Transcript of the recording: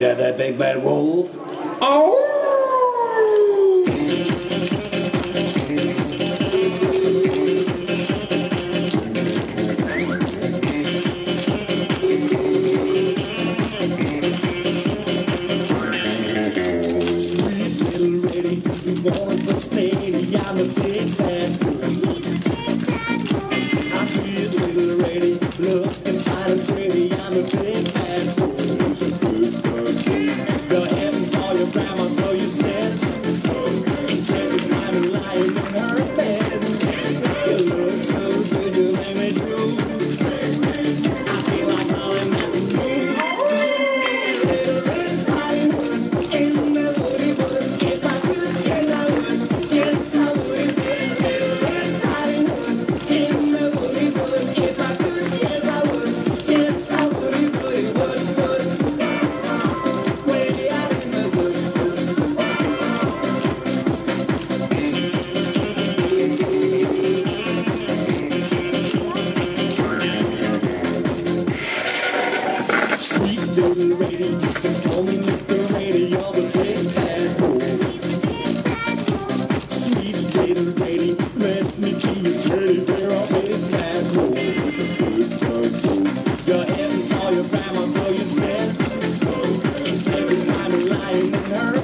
Yeah, that big bad wolf. Oh! Sweet little lady, you wanna first lady, I'm a big bad wolf. I'm sweet little lady, looking fine and pretty, I'm a big bad wolf. You're heading for your grandma, so you said. Instead of climbing, lying in her bed. You look so good, you make me drool. I feel like calling out the moon. Little red riding hood in the woody wood. If I could, yes I would, yes I would. Little red riding hood in the woody wood. If I could, yes I would, yes I would, would. Way out in the woods. Sweet little lady, you can call me Mr. Lady, you're the big bad wolf. Sweet little lady, let me be your teddy bear, a big bad wolf. You're heading for your grandma, so you said. Instead of lying in her